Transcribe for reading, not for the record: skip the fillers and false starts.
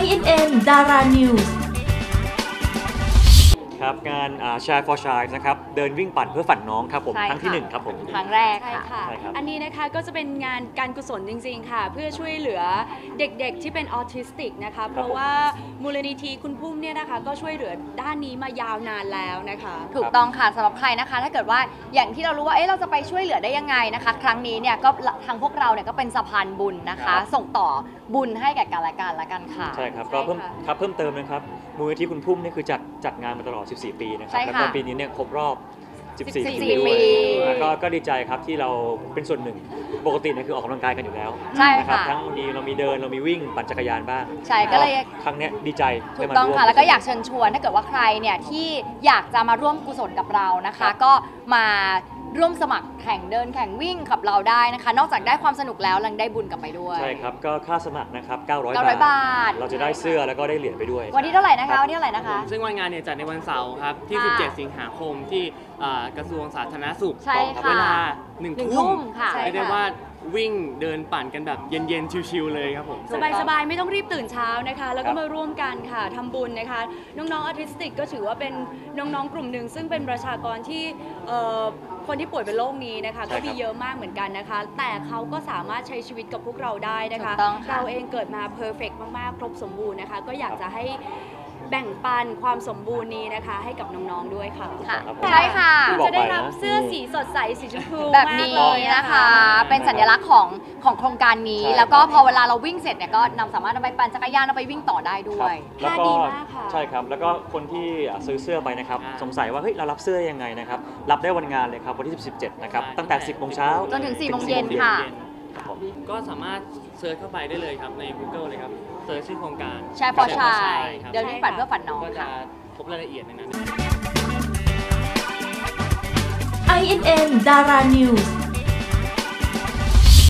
INN Dara News ครับงานShare for Child นะครับเดินวิ่งปั่นเพื่อฝันน้องครับผมครั้งที่1ครับผมครั้งแรกค่ะอันนี้นะคะก็จะเป็นงานการกุศลจริงๆค่ะเพื่อช่วยเหลือเด็กๆที่เป็นออทิสติกนะคะเพราะว่ามูลนิธิคุณพุ่มเนี่ยนะคะก็ช่วยเหลือด้านนี้มายาวนานแล้วนะคะถูกต้องค่ะสำหรับใครนะคะถ้าเกิดว่าอย่างที่เรารู้ว่าเราจะไปช่วยเหลือได้ยังไงนะคะครั้งนี้เนี่ยก็ทางพวกเราเนี่ยก็เป็นสะพานบุญนะคะส่งต่อบุญให้แก่กันและกันค่ะใช่ครับก็เพิ่มเติมนะครับมูลนิธิคุณพุ่มนี่คือจัดงานมาตลอด14 ปีนะครับแล้วก็ปีนี้เนี่ยครบรอบ14 ปีด้วยแล้วก็ดีใจครับที่เราเป็นส่วนหนึ่งปกติเนี่ยคือออกกำลังกายกันอยู่แล้วนะครับทั้งเรามีเดินเรามีวิ่งปั่นจักรยานบ้างใช่ก็เลยครั้งนี้ดีใจถูกต้องค่ะแล้วก็อยากเชิญชวนถ้าเกิดว่าใครเนี่ยที่อยากจะมาร่วมกุศลกับเรานะคะก็มาร่วมสมัครแข่งเดินแข่งวิ่งกับเราได้นะคะนอกจากได้ความสนุกแล้วยังได้บุญกลับไปด้วยใช่ครับก็ค่าสมัครนะครับ900 บาทเราจะได้เสื้อแล้วก็ได้เหรียญไปด้วยวันที่เท่าไหร่นะคะซึ่งวันงานเนี่ยจัดในวันเสาร์ครับที่17 สิงหาคมที่กระทรวงสาธารณสุขเวลา1 ทุ่มเรียกได้ว่าวิ่งเดินปั่นกันแบบเย็นๆชิวๆเลยครับผมสบายๆไม่ต้องรีบตื่นเช้านะคะแล้วก็มาร่วมกันค่ะทำบุญนะคะน้องๆออทิสติกก็ถือว่าเป็นน้องๆกลุ่มหนึ่งซึ่งเป็นประชากรที่คนที่ป่วยเป็นโรคนี้นะคะก็มีเยอะมากเหมือนกันนะคะแต่เขาก็สามารถใช้ชีวิตกับพวกเราได้นะคะเราเองเกิดมาเพอร์เฟกต์มากๆครบสมบูรณ์นะคะก็อยากจะให้แบ่งปันความสมบูรณ์นี้นะคะให้กับน้องๆด้วยค่ะใช่ค่ะคุณจะได้รับเสื้อสีสดใสสีชมพูแบบนี้นะคะเป็นสัญลักษณ์ของโครงการนี้แล้วก็พอเวลาเราวิ่งเสร็จเนี่ยก็สามารถนำไปปั่นจักรยานเอาไปวิ่งต่อได้ด้วยแล้วก็ใช่ครับแล้วก็คนที่ซื้อเสื้อไปนะครับสงสัยว่าเฮ้ยเรารับเสื้อยังไงนะครับรับได้วันงานเลยครับวันที่17นะครับตั้งแต่10 โมงเช้าจนถึง4 โมงเย็นค่ะก็สามารถเซิร์ชเข้าไปได้เลยครับใน Google เลยครับเซิร์ชชื่อโครงการ Share for Child เดินวิ่งปั่นเพื่อฝันน้องก็จะพบรายละเอียดในนั้น INN Dara News